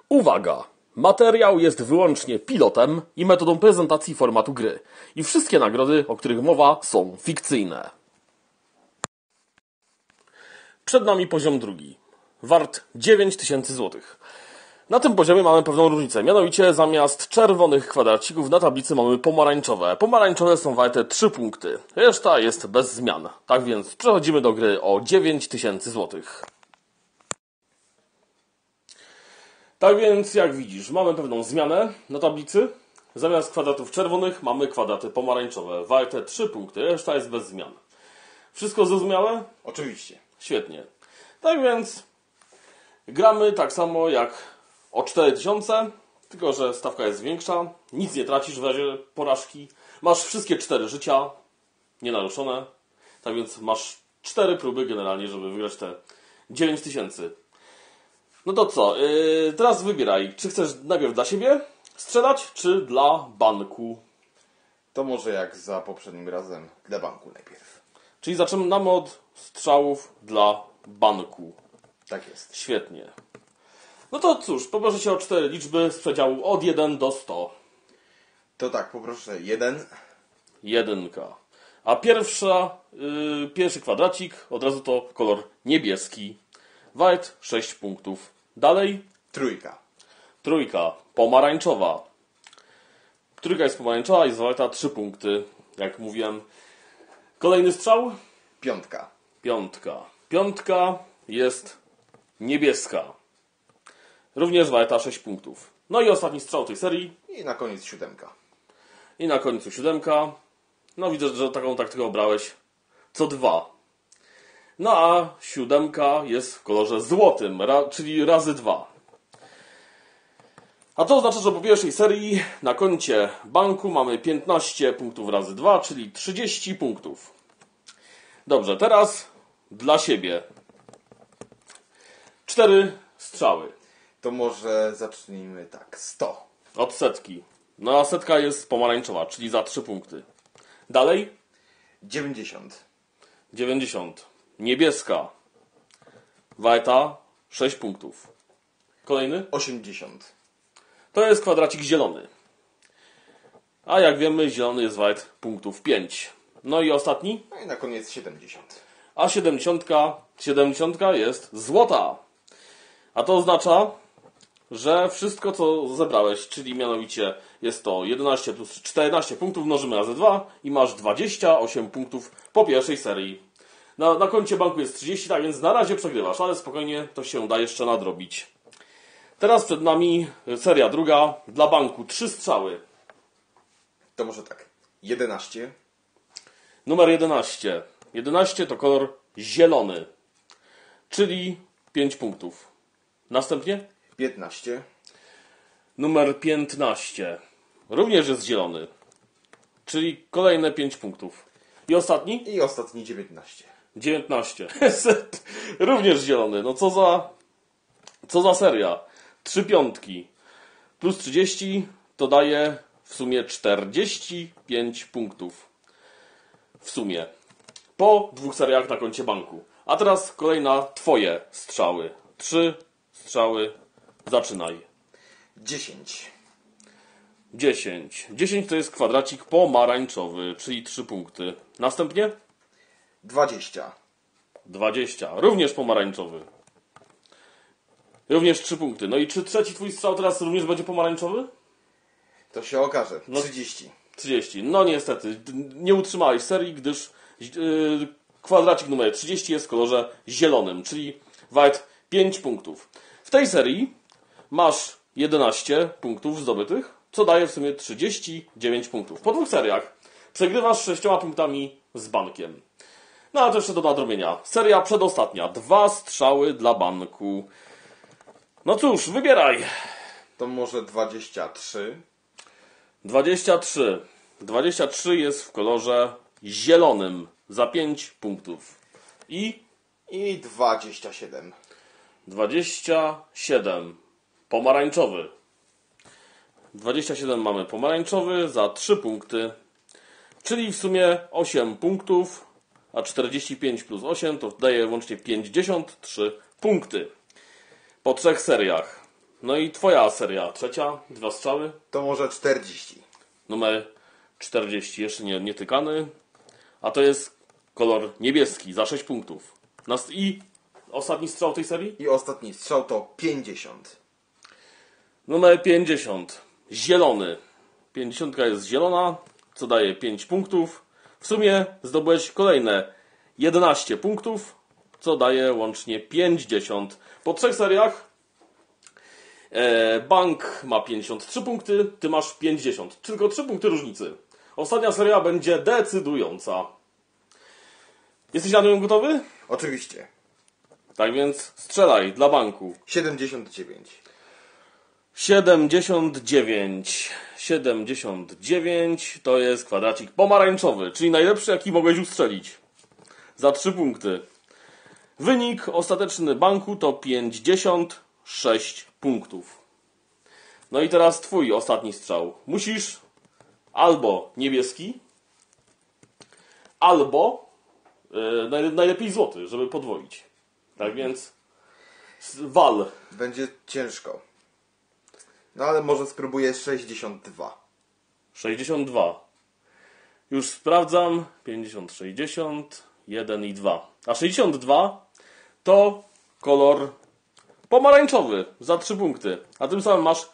Uwaga! Materiał jest wyłącznie pilotem i metodą prezentacji formatu gry. I wszystkie nagrody, o których mowa, są fikcyjne. Przed nami poziom drugi. Wart 9000 zł. Na tym poziomie mamy pewną różnicę. Mianowicie zamiast czerwonych kwadracików na tablicy mamy pomarańczowe. Pomarańczowe są warte 3 punkty. Reszta jest bez zmian. Tak więc przechodzimy do gry o 9000 zł. Tak więc, jak widzisz, mamy pewną zmianę na tablicy. Zamiast kwadratów czerwonych mamy kwadraty pomarańczowe, warte 3 punkty, reszta jest bez zmian. Wszystko zrozumiałe? Oczywiście. Świetnie. Tak więc gramy tak samo jak o 4000, tylko że stawka jest większa. Nic nie tracisz w razie porażki. Masz wszystkie 4 życia nienaruszone. Tak więc masz 4 próby generalnie, żeby wygrać te 9000. No to co? Teraz wybieraj, czy chcesz najpierw dla siebie strzelać, czy dla banku. To może jak za poprzednim razem, dla banku najpierw. Czyli zaczynamy od strzałów dla banku. Tak jest. Świetnie. No to cóż, poproszę Cię o 4 liczby z przedziału od 1 do 100. To tak, poproszę 1. 1. A pierwszy kwadracik, od razu to kolor niebieski. Wart 6 punktów. Dalej? 3. 3. Pomarańczowa. 3 jest pomarańczowa i jest warta 3 punkty. Jak mówiłem. Kolejny strzał? 5. 5. 5 jest niebieska. Również warta 6 punktów. No i ostatni strzał tej serii. I na koniec 7. I na końcu 7. No widzę, że taką taktykę obrałeś. Co 2. No a 7 jest w kolorze złotym, czyli razy 2. A to oznacza, że po pierwszej serii na koncie banku mamy 15 punktów razy 2, czyli 30 punktów. Dobrze, teraz dla siebie 4 strzały. To może zacznijmy tak, 100. Od setki. No a setka jest pomarańczowa, czyli za 3 punkty. Dalej? 90. 90. Niebieska. Warta 6 punktów. Kolejny? 80. To jest kwadracik zielony. A jak wiemy, zielony jest wart punktów 5. No i ostatni? No i na koniec 70. A 70 jest złota. A to oznacza, że wszystko co zebrałeś, czyli mianowicie jest to 11 plus 14 punktów, mnożymy razy 2 i masz 28 punktów po pierwszej serii. Na koncie banku jest 30, tak więc na razie przegrywasz, ale spokojnie to się da jeszcze nadrobić. Teraz przed nami seria druga. Dla banku 3 strzały. To może tak, 11. Numer 11. 11 to kolor zielony, czyli 5 punktów. Następnie 15. numer 15. Również jest zielony, czyli kolejne 5 punktów. I ostatni? I ostatni 19. 19. Również zielony. No co za seria. 3 piątki plus 30 to daje w sumie 45 punktów. W sumie. Po 2 seriach na koncie banku. A teraz kolejna twoje strzały. 3 strzały. Zaczynaj. 10. 10. 10 to jest kwadracik pomarańczowy, czyli 3 punkty. Następnie 20. 20. Również pomarańczowy. Również 3 punkty. No i czy trzeci twój strzał teraz również będzie pomarańczowy? To się okaże. 30. 30. No niestety. Nie utrzymałeś serii, gdyż kwadracik numer 30 jest w kolorze zielonym, czyli wart 5 punktów. W tej serii masz 11 punktów zdobytych, co daje w sumie 39 punktów. Po 2 seriach przegrywasz 6 punktami z bankiem. No a to jeszcze do nadrobienia. Seria przedostatnia. 2 strzały dla banku. No cóż, wybieraj. To może 23. 23. 23 jest w kolorze zielonym za 5 punktów. I 27. 27. Pomarańczowy. 27 mamy pomarańczowy za 3 punkty. Czyli w sumie 8 punktów. A 45 plus 8 to daje łącznie 53 punkty. Po 3 seriach. No i twoja seria trzecia, 2 strzały. To może 40. Numer 40, jeszcze nie tykany. A to jest kolor niebieski za 6 punktów. I ostatni strzał tej serii? I ostatni strzał to 50. Numer 50. Zielony. 50 jest zielona, co daje 5 punktów. W sumie zdobyłeś kolejne 11 punktów, co daje łącznie 50. Po 3 seriach Bank ma 53 punkty, ty masz 50. Tylko 3 punkty różnicy. Ostatnia seria będzie decydująca. Jesteś na nią gotowy? Oczywiście. Tak więc strzelaj dla banku. 79. 79. 79 to jest kwadracik pomarańczowy, czyli najlepszy, jaki mogłeś ustrzelić. Za 3 punkty. Wynik ostateczny banku to 56 punktów. No i teraz twój ostatni strzał. Musisz albo niebieski, albo najlepiej złoty, żeby podwoić. Tak więc wal. Będzie ciężko. No ale może spróbuję 62. 62. Już sprawdzam. 50, 60, 1 i 2. A 62 to kolor pomarańczowy za 3 punkty. A tym samym masz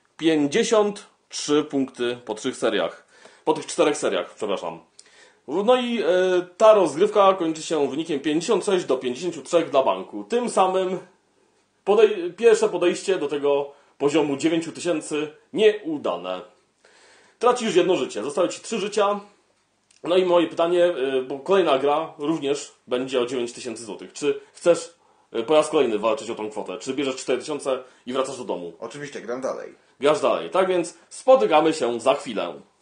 53 punkty po 3 seriach. Po tych 4 seriach, przepraszam. No i ta rozgrywka kończy się wynikiem 56 do 53 dla banku. Tym samym pierwsze podejście do tego poziomu 9000 nieudane. Tracisz 1 życie. Zostały ci 3 życia. No i moje pytanie, bo kolejna gra również będzie o 9000 zł. Czy chcesz po raz kolejny walczyć o tą kwotę? Czy bierzesz 4000 i wracasz do domu? Oczywiście, gram dalej. Grasz dalej. Tak więc spotykamy się za chwilę.